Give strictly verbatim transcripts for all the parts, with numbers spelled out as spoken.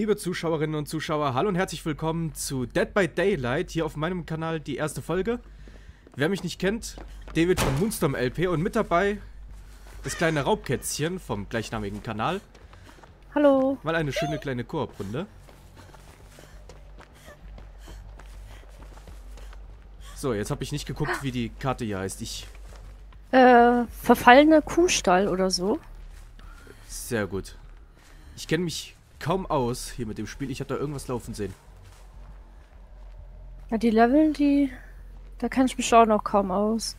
Liebe Zuschauerinnen und Zuschauer, hallo und herzlich willkommen zu Dead by Daylight, hier auf meinem Kanal die erste Folge. Wer mich nicht kennt, David von Moonstorm L P und mit dabei das kleine Raubkätzchen vom gleichnamigen Kanal. Hallo. Mal eine schöne kleine Koop-Runde. So, jetzt habe ich nicht geguckt, wie die Karte hier heißt. Ich... Äh, verfallene Kuhstall oder so. Sehr gut. Ich kenne mich kaum aus hier mit dem Spiel. Ich habe da irgendwas laufen sehen. Ja, die Level, die... Da kenne ich mich auch noch kaum aus.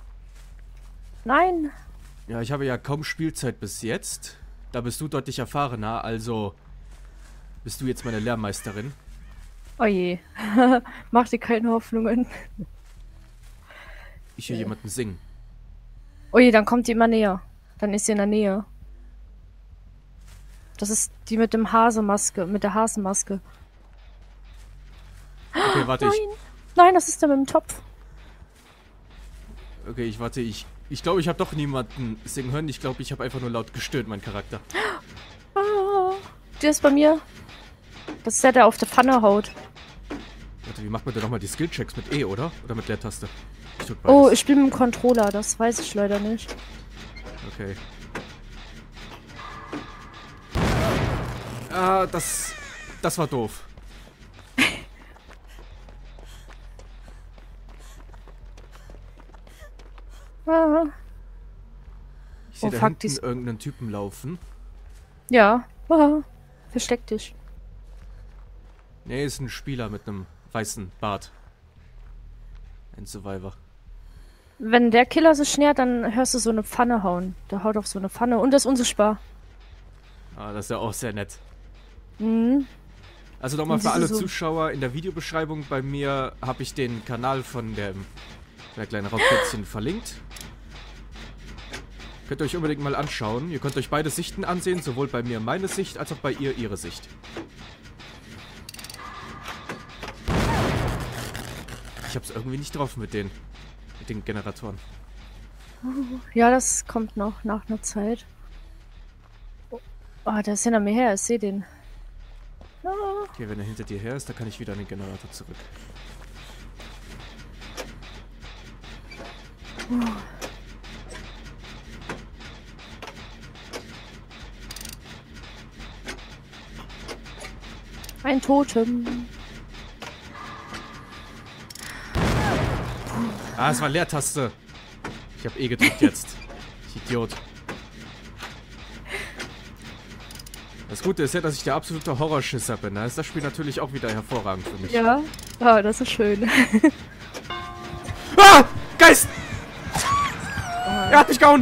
Nein. Ja, ich habe ja kaum Spielzeit bis jetzt. Da bist du deutlich erfahrener, also bist du jetzt meine Lehrmeisterin. Oh je. Mach dir keine Hoffnungen. Ich höre äh. jemanden singen. Oh je, dann kommt die immer näher. Dann ist sie in der Nähe. Das ist die mit dem Hasemaske, mit der Hasenmaske. Okay, warte, Nein. ich... Nein, das ist der mit dem Topf. Okay, ich warte, ich... Ich glaube, ich habe doch niemanden singen hören. Ich glaube, ich habe einfach nur laut gestöhnt, mein Charakter. Ah, der ist bei mir. Das ist der, der auf der Pfanne haut. Warte, wie macht man denn nochmal die Skillchecks? Mit E, oder? Oder mit Leertaste? Ich oh, ich spiele mit dem Controller. Das weiß ich leider nicht. Okay. Ah, das... Das war doof. ah. Ich sehe oh, da fuck, hinten dies... irgendeinen Typen laufen. Ja. Ah. Versteck dich. Nee, ist ein Spieler mit einem weißen Bart. Ein Survivor. Wenn der Killer sich nähert, dann hörst du so eine Pfanne hauen. Der haut auf so eine Pfanne und ist unsichtbar. Ah, das ist ja auch sehr nett. Mhm. Also nochmal für alle so Zuschauer, in der Videobeschreibung bei mir habe ich den Kanal von dem der kleinen Raubkätzchen verlinkt. Könnt ihr euch unbedingt mal anschauen. Ihr könnt euch beide Sichten ansehen, sowohl bei mir meine Sicht, als auch bei ihr ihre Sicht. Ich hab's irgendwie nicht drauf mit den, mit den Generatoren. Ja, das kommt noch nach einer Zeit. Oh, der ist hinter mir her, ich sehe den. Oh. Okay, wenn er hinter dir her ist, dann kann ich wieder an den Generator zurück. Oh. Ein Totem. Ah, es war Leertaste. Ich habe E gedrückt jetzt. Ich Idiot. Das Gute ist ja, dass ich der absolute Horrorschisser bin. Da ist das Spiel natürlich auch wieder hervorragend für mich. Ja, ah, das ist schön. Ah! Geist! Oh. Er hat mich gehauen!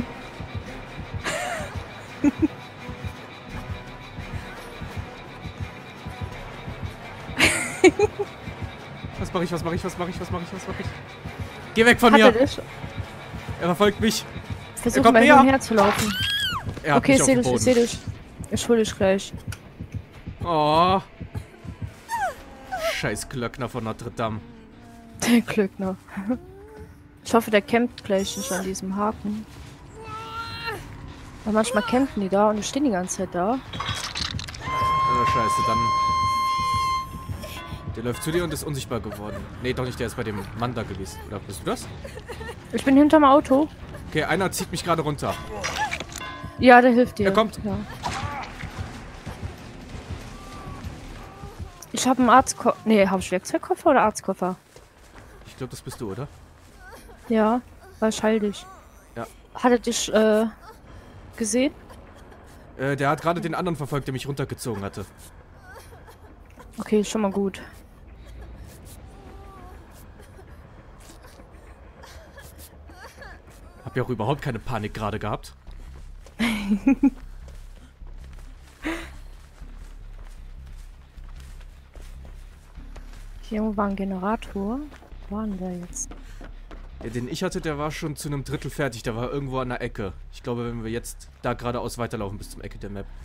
Was mache ich, was mache ich, was mache ich, was mache ich, was mache ich? Geh weg von Hat mir! Er, dich? Er verfolgt mich! Versuch mal hin und her zu laufen. Er hat okay, mich ich sehe auf dich, den ich sehe Boden. dich. Ich hol dich gleich. Oh. Scheiß Glöckner von Notre Dame. Der Glöckner. Ich hoffe, der campt gleich nicht an diesem Haken. Weil manchmal campen die da und die stehen die ganze Zeit da. Oh, scheiße, dann... Der läuft zu dir und ist unsichtbar geworden. Nee, doch nicht, der ist bei dem Mann da gewesen. Oder bist du das? Ich bin hinterm Auto. Okay, einer zieht mich gerade runter. Ja, der hilft dir. Er kommt. Ja. Ich habe einen Arztkoffer. Nee, habe ich Werkzeugkoffer oder Arztkoffer? Ich glaube, das bist du, oder? Ja, war ich heil dich. Ja. Hat er dich, äh, gesehen? Äh, der hat gerade den anderen verfolgt, der mich runtergezogen hatte. Okay, schon mal gut. Hab ja auch überhaupt keine Panik gerade gehabt. Hier irgendwo war ein Generator. Wo war denn der jetzt? Ja, den ich hatte, der war schon zu einem Drittel fertig. Der war irgendwo an der Ecke. Ich glaube, wenn wir jetzt da geradeaus weiterlaufen bis zum Ecke der Map.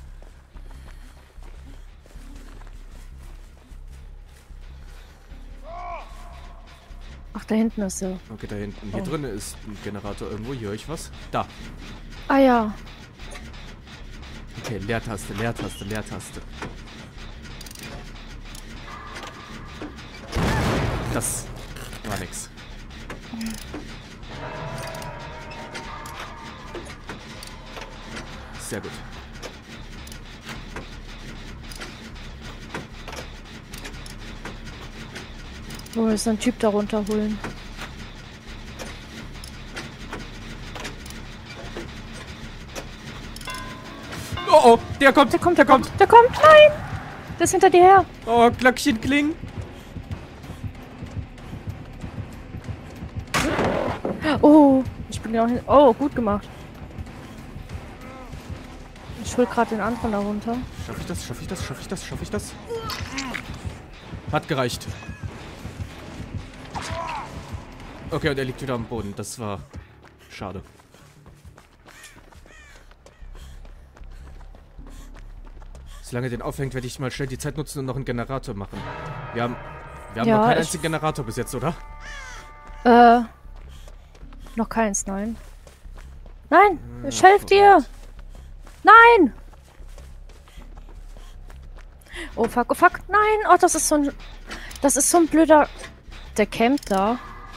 Ach, da hinten ist er. Okay, da hinten. Hier Oh. drin ist ein Generator irgendwo. Hier höre ich was. Da. Ah ja. Okay, Leertaste, Leertaste, Leertaste. Das war nix. Sehr gut. Wo ist ein Typ da runterholen? Oh, oh, der kommt, Der kommt, der kommt, der kommt, nein! Der ist hinter dir her. Oh, Glöckchen klingen. Oh, ich bin ja auch hin. Oh, gut gemacht. Ich hol gerade den anderen da runter. Schaffe ich das? Schaffe ich das? Schaffe ich das? Schaffe ich das? Hat gereicht. Okay, und er liegt wieder am Boden. Das war schade. Solange er den aufhängt, werde ich mal schnell die Zeit nutzen und noch einen Generator machen. Wir haben, wir haben Ja, noch keinen ich- einzigen Generator bis jetzt, oder? Äh. Noch keins, nein. Nein! Hm, Ich helfe dir! Nein! Oh fuck, oh fuck, nein! Oh, das ist so ein. Das ist so ein blöder. Der campt da.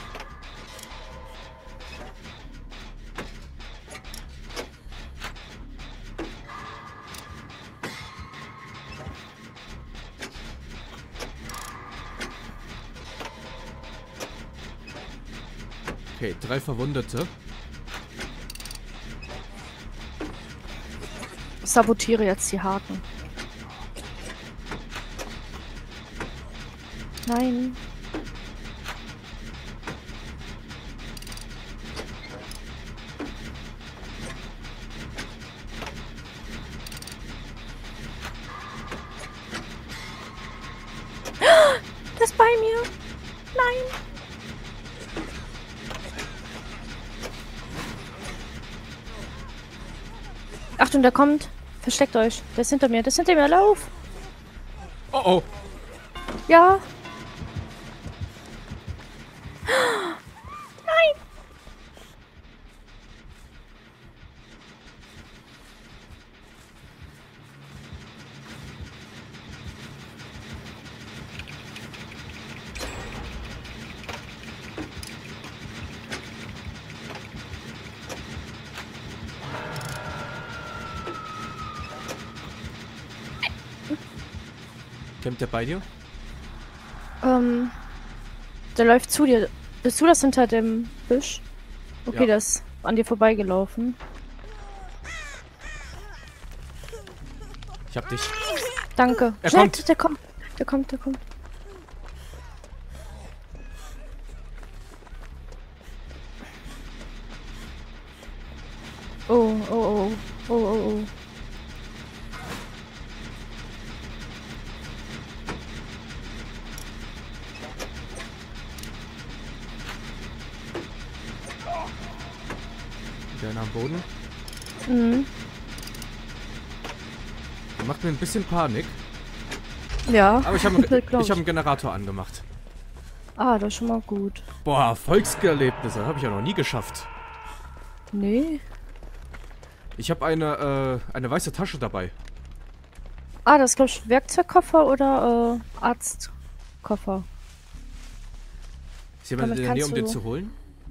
Okay, drei Verwundete. Sabotiere jetzt die Haken. Nein. Das ist bei mir. Nein. Achtung, der kommt. Versteckt euch. Der ist hinter mir. Der ist hinter mir. Lauf. Oh, oh. Ja. Kämpft der bei dir? Ähm. Der läuft zu dir. Bist du das hinter dem Büsch? Okay, Ja. der ist an dir vorbeigelaufen. Ich hab dich. Danke. Er Schnell, kommt. Der kommt. Der kommt, der kommt. Oh, oh, oh. Oh, oh, oh. Der ist am Boden. Mhm. Der macht mir ein bisschen Panik. Ja. Aber ich habe glaub ich hab einen Generator angemacht. Ah, das ist schon mal gut. Boah, Erfolgserlebnisse. Habe ich ja noch nie geschafft. Nee. Ich habe eine, äh, eine weiße Tasche dabei. Ah, das ist, glaube ich, Werkzeugkoffer oder äh, Arztkoffer. Ist jemand Damit in der Nähe, kannst um den du- zu holen?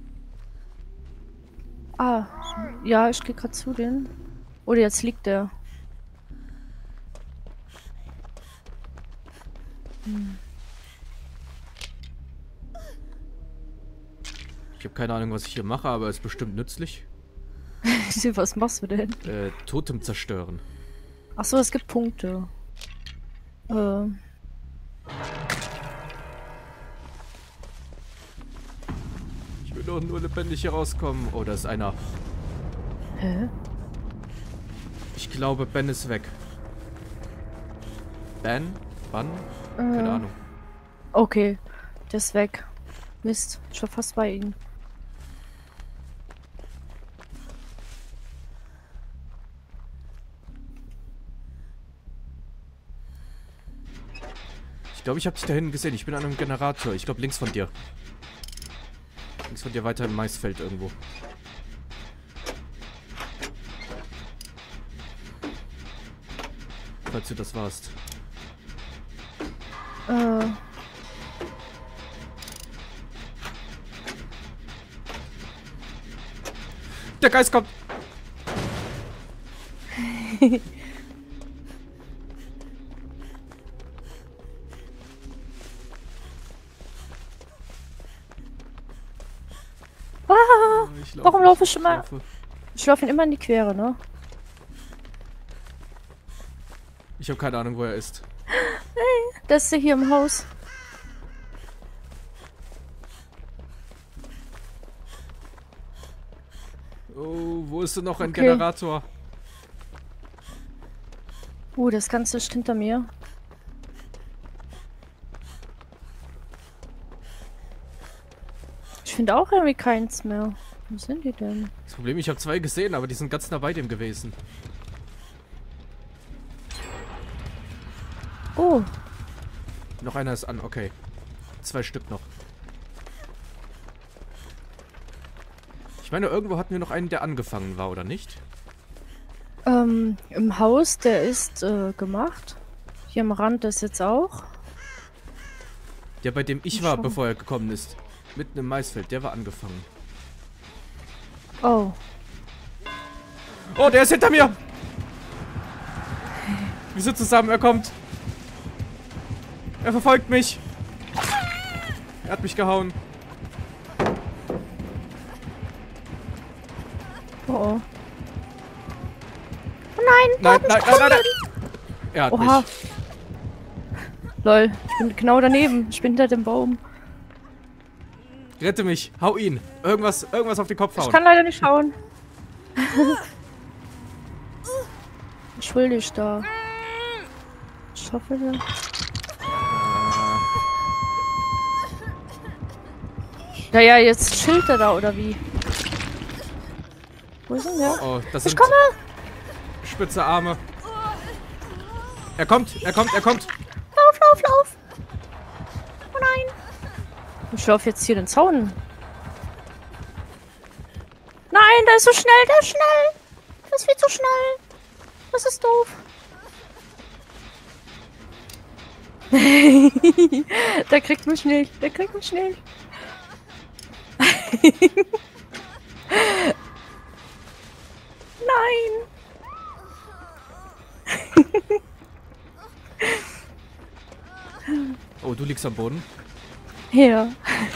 Ah, ja, ich gehe gerade zu denen. Oder jetzt liegt der. Ich habe keine Ahnung, was ich hier mache, aber ist bestimmt nützlich. Was machst du denn? Äh, Totem zerstören. Ach so, es gibt Punkte. Äh, Ich will doch nur lebendig hier rauskommen. Oh, da ist einer. hä? Ich glaube, Ben ist weg. Ben? Wann? Keine Äh. Ahnung. Okay, der ist weg. Mist, ich war fast bei ihm. Ich glaube, ich habe dich da hinten gesehen. Ich bin an einem Generator. Ich glaube, links von dir. Links von dir weiter im Maisfeld irgendwo. Falls du das warst. Äh, Der Geist kommt. Ah, Ich laufe, warum laufe ich ich immer? laufe. Ich laufe ihn immer in die Quere, ne? Ich habe keine Ahnung, wo er ist. Der ist ja hier im Haus. Oh, wo ist denn noch ein Okay. Generator? Uh, das Ganze ist hinter mir. Ich finde auch irgendwie keins mehr. Wo sind die denn? Das Problem, ich habe zwei gesehen, aber die sind ganz nah bei dem gewesen. Oh, Noch einer ist an, okay. Zwei Stück noch. Ich meine, irgendwo hatten wir noch einen, der angefangen war, oder nicht? ähm, im Haus, der ist äh, gemacht. Hier am Rand ist jetzt auch. Der, bei dem ich Ich war, schau. bevor er gekommen ist. Mitten im Maisfeld, der war angefangen. Oh, Oh, der ist hinter mir! Wir sind zusammen, er kommt. Er verfolgt mich. Er hat mich gehauen. oh, oh. Oh nein! Nein, nein, nein, nein, nein. Er hat Oha. mich. Lol, ich bin genau daneben. Ich bin hinter dem Baum. Rette mich. Hau ihn. Irgendwas, irgendwas auf den Kopf Ich hauen. kann leider nicht schauen. Ich will dich da. Ich hoffe, da. Naja, jetzt chillt er da, oder wie? Wo ist denn der? Oh, das Ich sind komme! spitze Arme. Er kommt, er kommt, er kommt. Lauf, lauf, lauf! Oh nein! Ich laufe jetzt hier den Zaun. Nein, der ist so schnell, der ist schnell! Der ist viel zu schnell! Das ist doof. Der kriegt mich nicht, der kriegt mich nicht. Nein! Oh, du liegst am Boden. Ja.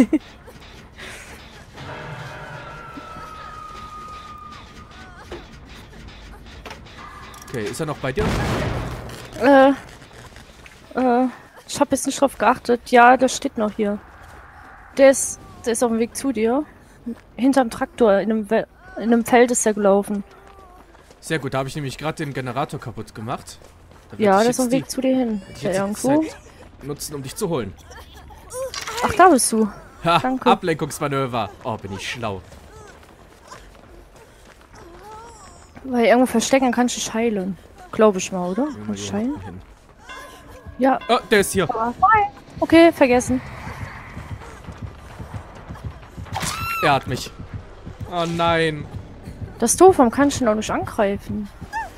Okay, ist er noch bei dir? Äh. Äh. Ich habe jetzt nicht drauf geachtet. Ja, der steht noch hier. Der ist, der ist auf dem Weg zu dir. Hinterm Traktor. In einem, We in einem Feld ist er gelaufen. Sehr gut, da habe ich nämlich gerade den Generator kaputt gemacht. Da werd Ja, ich der ist jetzt auf dem Weg die- zu dir hin. werd ich Ist er jetzt die irgendwo? Zeit nutzen, um dich zu holen. Ach, da bist du. Ha, Danke. Ablenkungsmanöver. Oh, bin ich schlau. Weil irgendwo verstecken kann ich dich heilen. Glaube ich mal, oder? Gehen wir Kann mal ich hier heilen? hinten hin. Ja. Oh, der ist hier. Okay, vergessen. Er hat mich. Oh nein. Das ist doof, warum kann ich ihn auch nicht angreifen?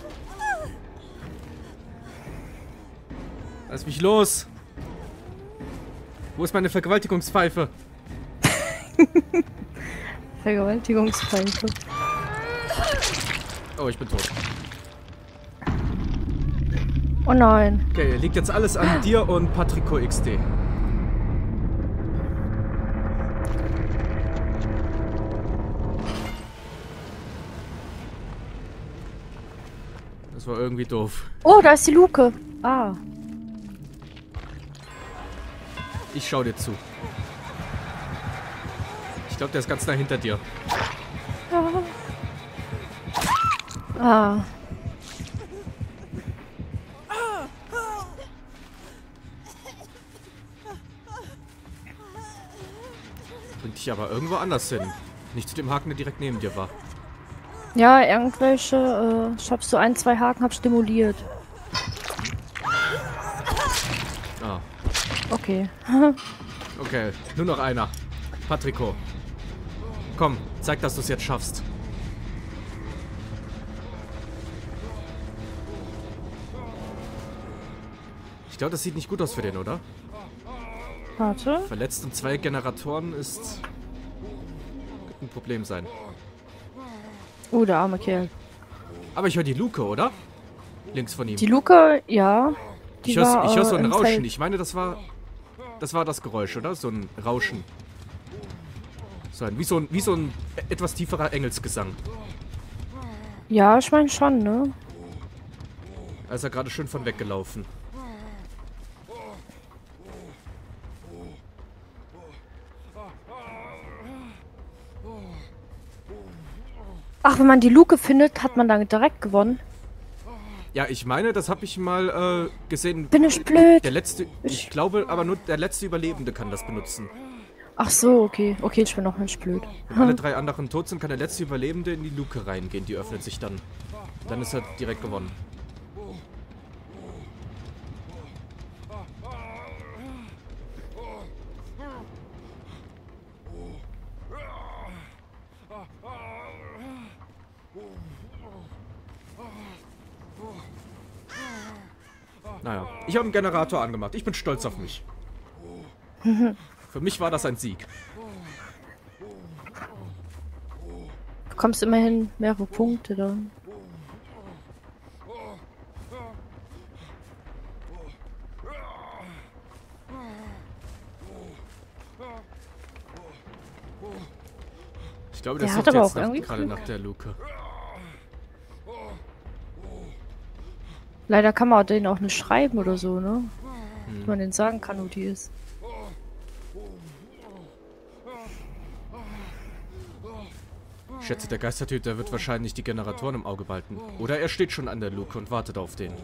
Lass mich los. Wo ist meine Vergewaltigungspfeife? Vergewaltigungspfeife. Oh, ich bin tot. Oh nein. Okay, liegt jetzt alles an dir und Patrico X D. Das war irgendwie doof. Oh, da ist die Luke. Ah. Ich schau dir zu. Ich glaube, der ist ganz nah hinter dir. Ah. Bringt dich aber irgendwo anders hin. Nicht zu dem Haken, der direkt neben dir war. Ja, irgendwelche, äh, ich hab so ein, zwei Haken hab stimuliert. Ah, Okay. okay. Nur noch einer. Patrico. Komm, zeig, dass du es jetzt schaffst. Ich glaube, das sieht nicht gut aus für den, oder? Warte. Verletzt und zwei Generatoren ist... Könnte ein Problem sein. Oh, der arme Kerl. Aber ich höre die Luke, oder? Links von ihm. Die Luke, ja. Die ich höre war, ich hör äh, so ein im Rauschen. Feld. Ich meine, das war... Das war das Geräusch, oder? So ein Rauschen. So ein, wie so ein, wie so ein etwas tieferer Engelsgesang. Ja, ich meine schon, ne? Da ist er gerade schön von weggelaufen. Ach, wenn man die Luke findet, hat man dann direkt gewonnen. Ja, ich meine, das habe ich mal äh, gesehen. Bin ich blöd? Der letzte, ich glaube aber nur der letzte Überlebende kann das benutzen. Ach so, okay. Okay, ich bin noch nicht blöd. Wenn alle drei anderen tot sind, kann der letzte Überlebende in die Luke reingehen. Die öffnet sich dann. Dann ist er direkt gewonnen. Naja, ich habe einen Generator angemacht. Ich bin stolz auf mich. Für mich war das ein Sieg. Du bekommst immerhin mehrere Punkte dann. Ich glaube, der, Der sucht hat aber jetzt auch nach, irgendwie gerade Glück. nach der Luke. Leider kann man den auch nicht schreiben oder so, ne? Hm. Dass man den sagen kann, wo die ist. Ich schätze, der Geistertyp, der wird wahrscheinlich die Generatoren im Auge behalten. Oder er steht schon an der Luke und wartet auf den.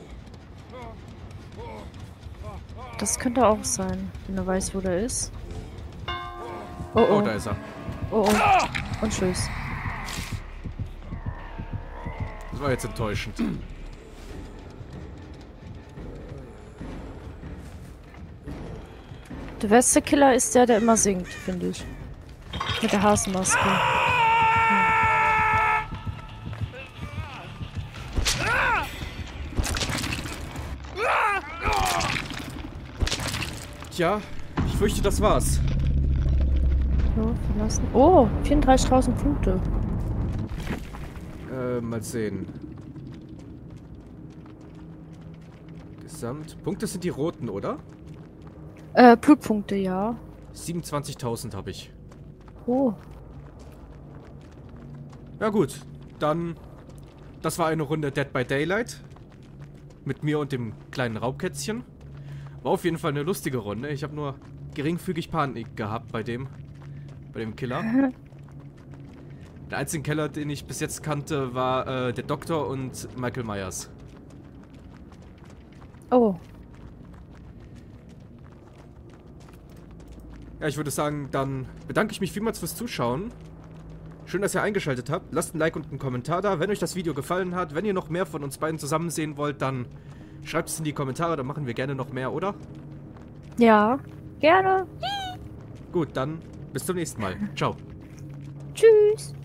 Das könnte auch sein, wenn er weiß, wo der ist. Oh, Oh, oh. da ist er. Oh, oh. Und tschüss. Das war jetzt enttäuschend. Der beste Killer ist der, der immer singt, finde ich. Mit der Hasenmaske. Tja, ich fürchte, das war's. So, verlassen. Oh, vierunddreißigtausend Punkte. Äh, mal sehen. Gesamt. Punkte sind die roten, oder? Äh, Blutpunkte, ja. siebenundzwanzigtausend habe ich. Oh. Ja gut, dann... Das war eine Runde Dead by Daylight. Mit mir und dem kleinen Raubkätzchen. War auf jeden Fall eine lustige Runde. Ich habe nur geringfügig Panik gehabt bei dem... Bei dem Killer. Der einzige Killer, den ich bis jetzt kannte, war äh, der Doktor und Michael Myers. Oh. Ja, ich würde sagen, dann bedanke ich mich vielmals fürs Zuschauen. Schön, dass ihr eingeschaltet habt. Lasst ein Like und einen Kommentar da, wenn euch das Video gefallen hat. Wenn ihr noch mehr von uns beiden zusammen sehen wollt, dann schreibt es in die Kommentare, dann machen wir gerne noch mehr, oder? Ja, gerne. Gut, dann bis zum nächsten Mal. Ciao. Tschüss.